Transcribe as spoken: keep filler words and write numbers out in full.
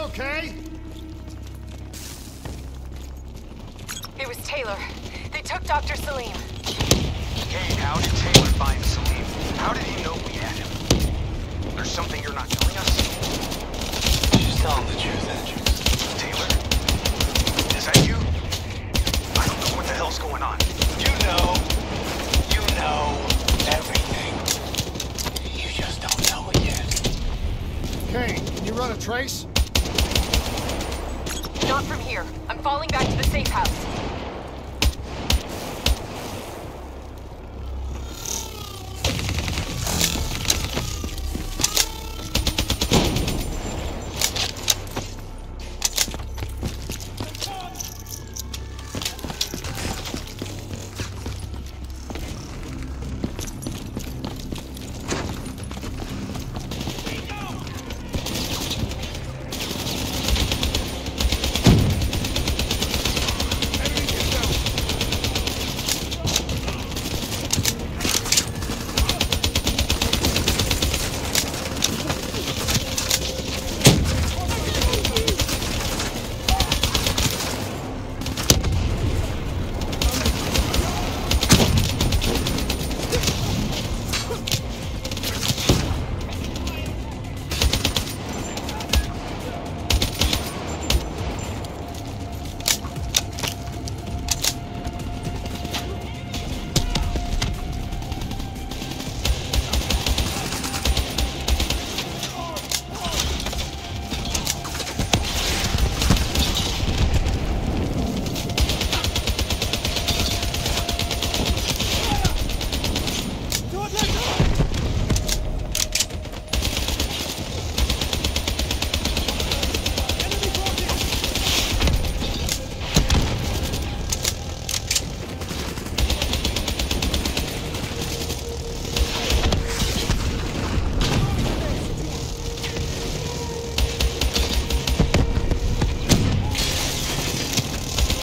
okay? It was Taylor. They took Doctor Salim. Hey, how did Taylor find Salim? How did he know we had him? There's something you're not telling us? She's telling the truth, Andrew. Taylor? Is that you? I don't know what the hell's going on. You know. You know everything. You just don't know it yet. Kane, can you run a trace? Not from here. I'm falling back to the safe house.